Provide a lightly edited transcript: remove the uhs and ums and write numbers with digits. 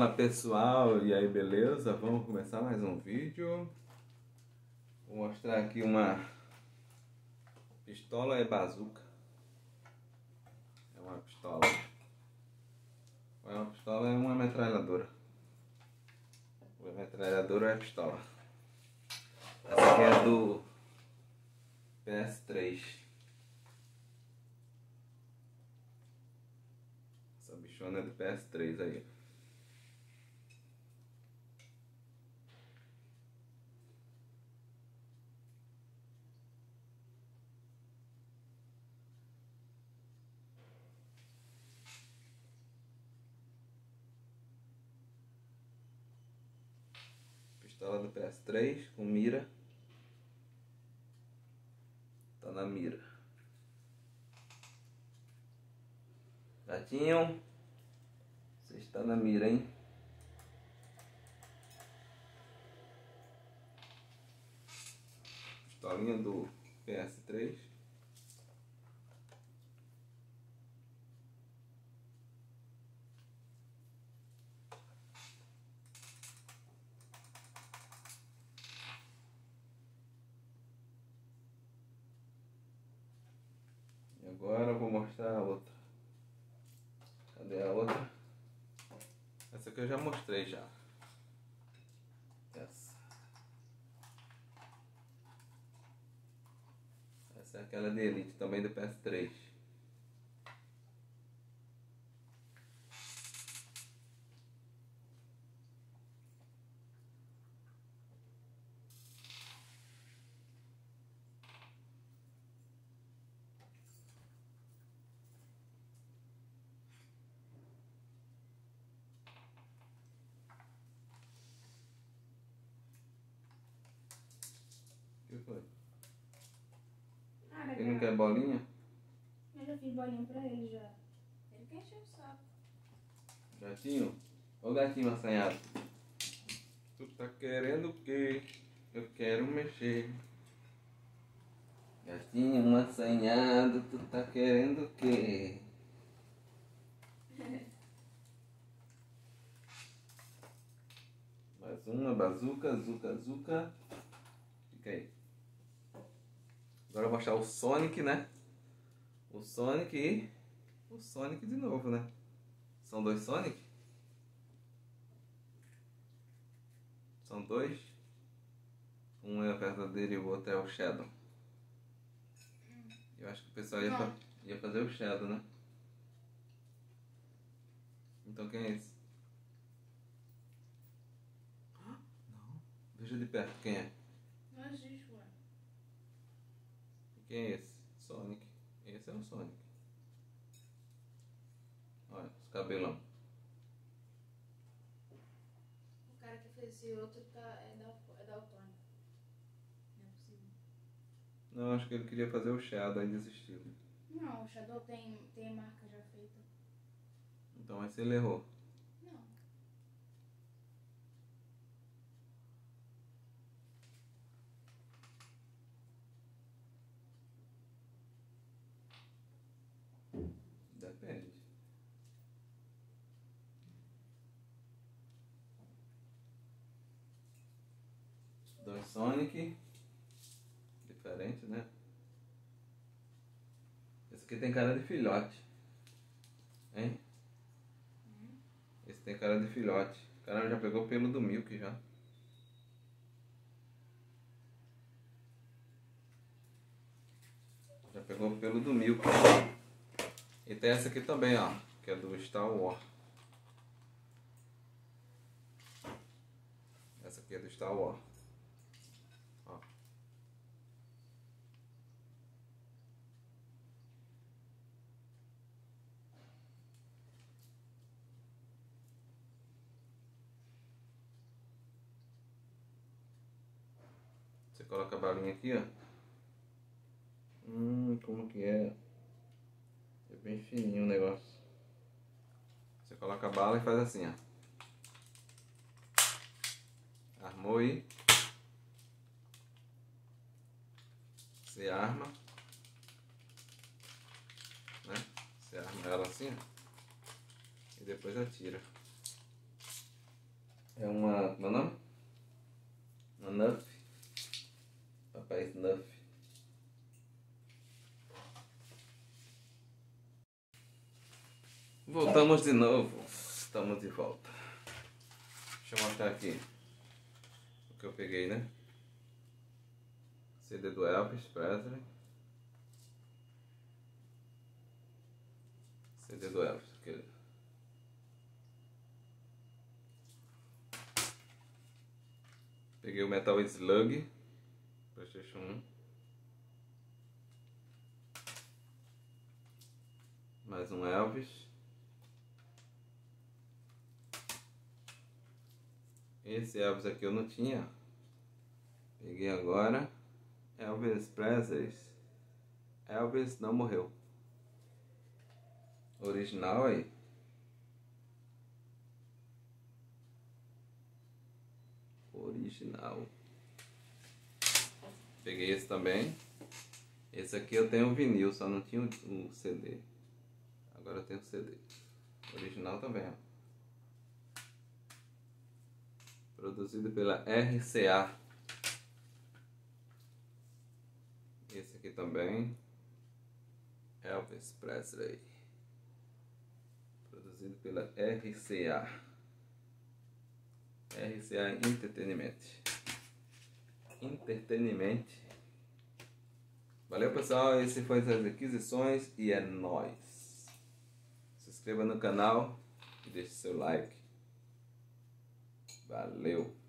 Fala pessoal, e aí beleza? Vamos começar mais um vídeo. Vou mostrar aqui uma pistola bazuca. É uma pistola. É uma metralhadora. A metralhadora é pistola. Essa aqui é do PS3. Essa bichona é do PS3 aí. Pistola do PS3 com mira. Tá na mira. Gatinho, você está na mira, hein? Pistolinha do PS3. E agora eu vou mostrar a outra. Cadê a outra? Essa aqui eu já mostrei já. Essa é aquela de Elite, também do PS3. O que foi? Ele não quer bolinha? Eu já fiz bolinha pra ele já. Ele quer encher o saco. Gatinho? Ô gatinho assanhado. Tu tá querendo o quê? Eu quero mexer. Gatinho assanhado, tu tá querendo o quê? Mais uma bazuca, zuca. Fica aí. Agora eu vou mostrar o Sonic, né? O Sonic e o Sonic de novo, né? São dois Sonic? São dois? Um é o verdadeiro e o outro é o Shadow. Eu acho que o pessoal ia fazer o Shadow, né? Então quem é esse? Não. Veja de perto quem é. Não existe, ué. Quem é esse? Sonic. Esse é o Sonic. Olha, os cabelão. O cara que fez esse outro é daltônico. Não é possível. Não, acho que ele queria fazer o Shadow, aí desistiu. Não, o Shadow tem marca já feita. Então esse ele errou. Não. Depende. Dois Sonic. Diferente, né? Esse aqui tem cara de filhote. Hein? Esse tem cara de filhote. Caramba, já pegou o pelo do Milk já. Já pegou o pelo do Milk. E tem essa aqui também, ó. Que é do Star Wars. Essa aqui é do Star Wars. Ó. Você coloca a balinha aqui, ó. Como que é? É bem fininho o negócio. Você coloca a bala e faz assim, ó. Armou aí. Você arma. Né? Você arma ela assim, ó. E depois atira. É uma... Como é o nome? Uma Nuff. Papai Snuff. Voltamos de novo. Estamos de volta. Deixa eu mostrar aqui o que eu peguei, né? CD do Elvis Presley. CD do Elvis. Aquele. Peguei o Metal Slug. PlayStation 1. Mais um Elvis. Esse Elvis aqui eu não tinha. Peguei agora. Elvis Presley. Elvis não morreu. Original aí. Original. Peguei esse também. Esse aqui eu tenho o vinil, só não tinha o CD. Agora eu tenho o CD. Original também, ó. Produzido pela RCA. Esse aqui também. Elvis Presley. Produzido pela RCA. RCA Entertainment. Valeu, pessoal. Esse foi as aquisições e é nóis. Se inscreva no canal e deixe seu like. Valeu.